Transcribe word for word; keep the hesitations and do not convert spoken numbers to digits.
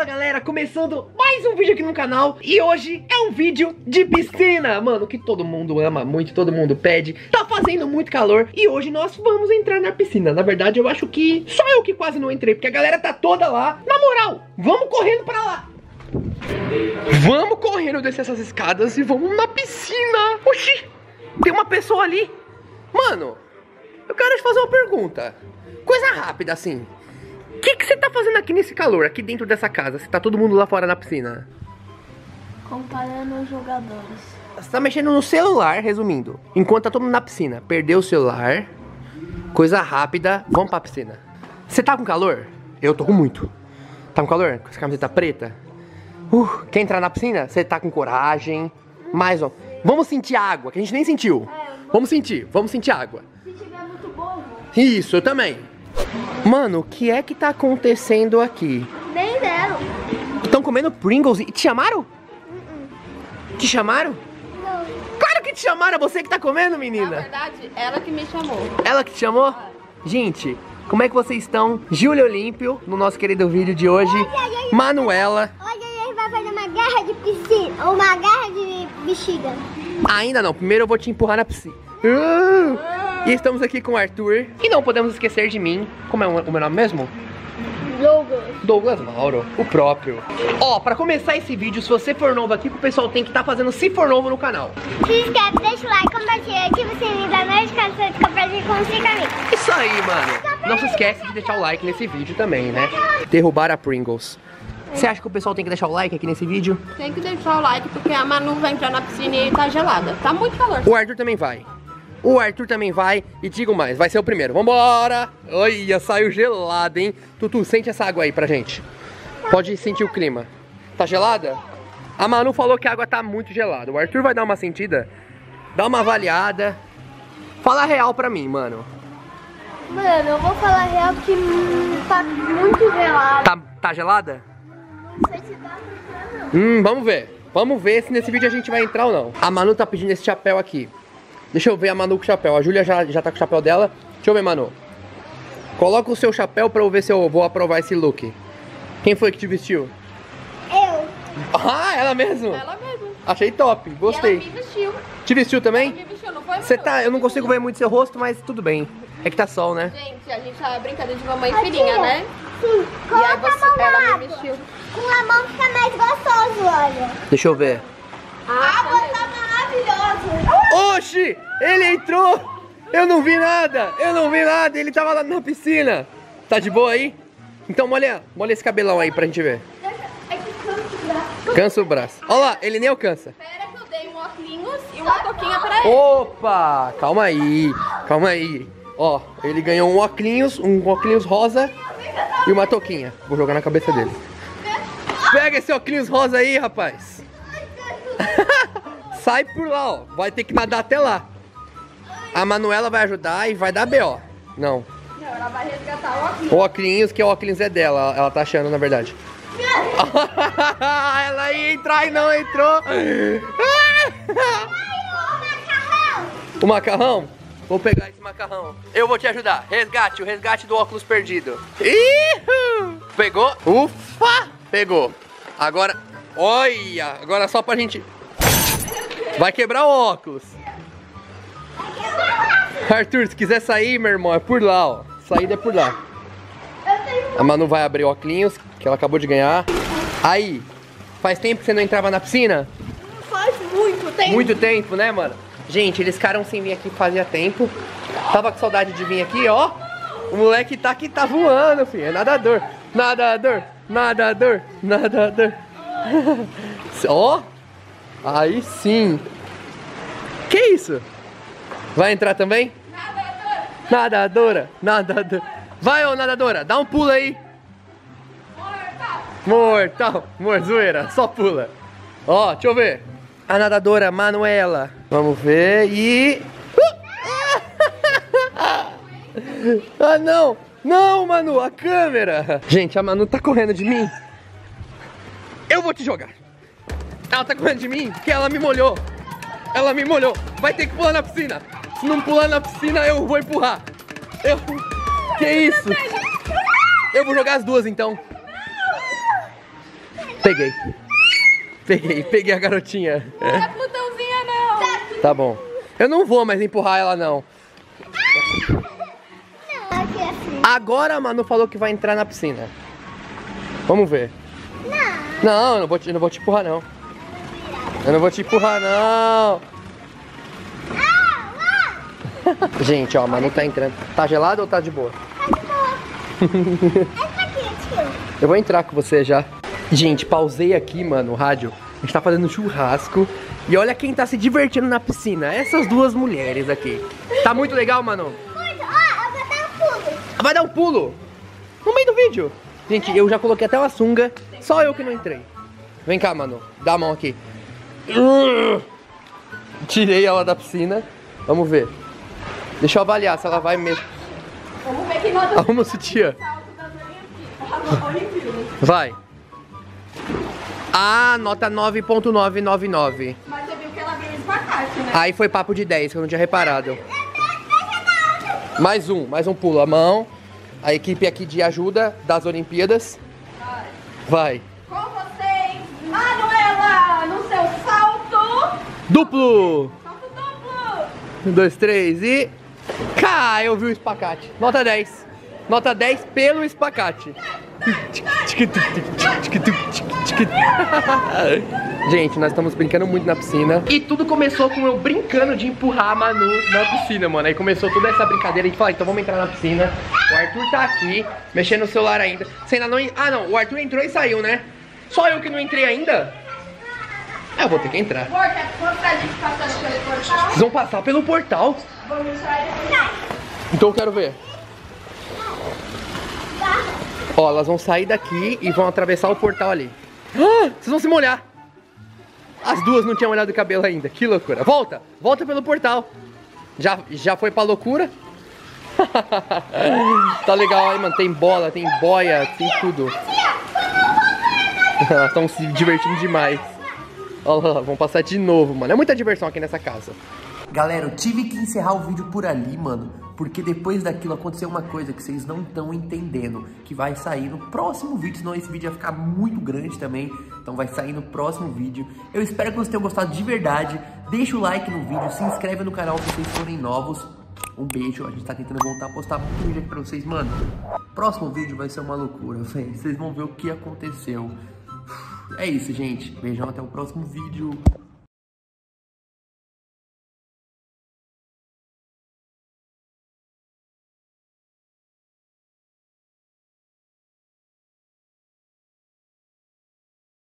galera, começando mais um vídeo aqui no canal. E hoje é um vídeo de piscina, mano, que todo mundo ama muito, todo mundo pede. Tá fazendo muito calor e hoje nós vamos entrar na piscina. Na verdade, eu acho que só eu que quase não entrei, porque a galera tá toda lá. Na moral, vamos correndo pra lá. Vamos correndo descer essas escadas e vamos na piscina. Oxi, tem uma pessoa ali. Mano, eu quero te fazer uma pergunta. Coisa rápida assim. O que que você tá fazendo aqui nesse calor, aqui dentro dessa casa? Você tá todo mundo lá fora na piscina? Comparando os jogadores. Você tá mexendo no celular, resumindo. Enquanto tá todo mundo na piscina. Perdeu o celular. Coisa rápida. Vamos pra piscina. Você tá com calor? Eu tô com muito. Tá com calor? Com essa camiseta preta? Uh, quer entrar na piscina? Você tá com coragem? Mais ó. Vamos sentir a água, que a gente nem sentiu. Vamos sentir, vamos sentir água. Se tiver muito bom. Isso, eu também. Mano, o que é que tá acontecendo aqui? Nem deram. Estão comendo Pringles e te chamaram? Uh-uh. Te chamaram? Não. Claro que te chamaram, é você que tá comendo, Na menina. verdade, ela que me chamou. Ela que te chamou? Gente, como é que vocês estão? Júlia Olímpio, no nosso querido vídeo de hoje. Manuela. Hoje a gente vai fazer uma guerra de piscina, ou uma guerra de bexiga. Ainda não, primeiro eu vou te empurrar na piscina. Uh! E estamos aqui com o Arthur. E não podemos esquecer de mim. Como é o meu nome mesmo? Douglas. Douglas Mauro, o próprio. Ó, pra começar esse vídeo, se você for novo aqui, o pessoal tem que estar fazendo se for novo no canal. Se inscreve, deixa o like, compartilha, ativa o sininho da notificação de compartilhar com os amigos. Isso aí, mano. Não se esquece de deixar o like nesse vídeo também, né? Derrubar a Pringles. Você acha que o pessoal tem que deixar o like aqui nesse vídeo? Tem que deixar o like porque a Manu vai entrar na piscina e tá gelada. Tá muito calor. O Arthur também vai. O Arthur também vai. E digo mais, vai ser o primeiro. Vambora! Olha, saiu gelado, hein? Tutu, sente essa água aí pra gente. Pode sentir o clima. Tá gelada? A Manu falou que a água tá muito gelada. O Arthur vai dar uma sentida. Dá uma avaliada. Fala a real pra mim, mano. Mano, eu vou falar a real que hum, tá muito gelado. Tá, tá gelada? Não sei se dá pra entrar, não. Hum, vamos ver. Vamos ver se nesse vídeo a gente vai entrar ou não. A Manu tá pedindo esse chapéu aqui. Deixa eu ver a Manu com o chapéu. A Júlia já, já tá com o chapéu dela. Deixa eu ver, Manu. Coloca o seu chapéu pra eu ver se eu vou aprovar esse look. Quem foi que te vestiu? Eu. Ah, ela mesmo? Ela mesmo. Achei top, gostei. E ela me vestiu. Te vestiu também? Me vestiu, não foi? Você Manu? tá, eu não consigo ver muito seu rosto, mas tudo bem. É que tá sol, né? Gente, a gente tá brincando de mamãe Aqui, filhinha, né? Sim, E aí coloca você, a mão ela na me água. vestiu. Com a mão fica mais gostoso, olha. Deixa eu ver. A Ah, água tá tá maravilhosa. Oxi! Ele entrou! Eu não vi nada! Eu não vi nada! Ele tava lá na piscina! Tá de boa aí? Então molha, molha esse cabelão aí pra gente ver. É que cansa o braço. Cansa o braço. Olha lá, ele nem alcança. Espera que eu dei um óculos e uma toquinha pra ele. Opa! Calma aí, calma aí. Ó, ele ganhou um óculos, um óculos rosa e uma touquinha. Vou jogar na cabeça dele. Pega esse óculos rosa aí, rapaz. Sai por lá, ó. Vai ter que nadar até lá. A Manuela vai ajudar e vai dar B O. Não. Não, ela vai resgatar o óculos. O óculos, que o óculos é dela, ela tá achando, na verdade. Ela ia entrar e não entrou. O macarrão? Vou pegar esse macarrão. Eu vou te ajudar. Resgate, o resgate do óculos perdido. Ihu! Pegou? Ufa! Pegou. Agora, olha, agora só pra gente... Vai quebrar o óculos. Arthur, se quiser sair, meu irmão, é por lá, ó. Saída é por lá. A Manu vai abrir o óculos, que ela acabou de ganhar. Aí, faz tempo que você não entrava na piscina? Faz muito tempo. Muito tempo, né, mano? Gente, eles ficaram sem vir aqui fazia tempo. Tava com saudade de vir aqui, ó. O moleque tá aqui, tá voando, filho. É nadador, nadador, nadador, nadador. Ó. Aí sim. Que isso? Vai entrar também? Nadadora, nadadora. Vai, ô nadadora, dá um pulo aí. Mortal, mortal, zoeira, só pula. Ó, deixa eu ver. A nadadora Manuela. Vamos ver e... Ah, não. Não, Manu, a câmera. Gente, a Manu tá correndo de mim. Eu vou te jogar. Ela tá correndo de mim porque ela me molhou. Ela me molhou. Vai ter que pular na piscina. Se não pular na piscina, eu vou empurrar. Eu... Que isso? Eu vou jogar as duas, então. Peguei. Peguei, peguei a garotinha. Não é Plutãozinha, não. Tá bom. Eu não vou mais empurrar ela, não. Agora a Manu falou que vai entrar na piscina. Vamos ver. Não. Não, eu não vou te, eu não vou te empurrar, não. Eu não vou te empurrar, não. Gente, ó, a Manu tá entrando. Tá gelado ou tá de boa? Tá de boa. Entra aqui, tio. Eu vou entrar com você já. Gente, pausei aqui, mano, o rádio. A gente tá fazendo churrasco. E olha quem tá se divertindo na piscina. Essas duas mulheres aqui. Tá muito legal, Manu? Muito. Ó, eu vou dar um pulo. Vai dar um pulo? No meio do vídeo. Gente, eu já coloquei até uma sunga. Só eu que não entrei. Vem cá, Manu. Dá a mão aqui. Tirei ela da piscina. Vamos ver. Deixa eu avaliar se ela vai mesmo. Vamos ver quem nota. Arruma o sutiã. Vai. Ah, nota nove ponto novecentos e noventa e nove. Mas você viu que ela veio espacate, né? Aí foi papo de dez, que eu não tinha reparado. Mais um, mais um pulo. A mão. A equipe aqui de ajuda das Olimpíadas. Vai. Com vocês, Manuela, no seu salto. Duplo. Salto duplo. Um, dois, três e... Cá, eu vi o espacate. Nota dez. Nota dez pelo espacate. Gente, nós estamos brincando muito na piscina. E tudo começou com eu brincando de empurrar a Manu na piscina, mano. Aí começou toda essa brincadeira. A gente falou, então vamos entrar na piscina. O Arthur tá aqui, mexendo no celular ainda. Você ainda não... Ah, não. O Arthur entrou e saiu, né? Só eu que não entrei ainda? É, eu vou ter que entrar. Amor, quer pra gente passar pelo portal? Vocês vão passar pelo portal? Vamos sair. Então eu quero ver. Ó, elas vão sair daqui e vão atravessar o portal ali. Ah, vocês vão se molhar. As duas não tinham molhado o cabelo ainda. Que loucura. Volta, volta pelo portal. Já, já foi pra loucura? Tá legal aí, mano. Tem bola, tem boia, tem tudo. Elas estão se divertindo demais. Olha lá, vamos passar de novo, mano. É muita diversão aqui nessa casa. Galera, eu tive que encerrar o vídeo por ali, mano, porque depois daquilo aconteceu uma coisa que vocês não estão entendendo, que vai sair no próximo vídeo, senão esse vídeo vai ficar muito grande também, então vai sair no próximo vídeo. Eu espero que vocês tenham gostado de verdade, deixa o like no vídeo, se inscreve no canal se vocês forem novos. Um beijo, a gente tá tentando voltar a postar muito vídeo aqui pra vocês, mano. Próximo vídeo vai ser uma loucura, vocês vão ver o que aconteceu. É isso, gente. Beijão, até o próximo vídeo.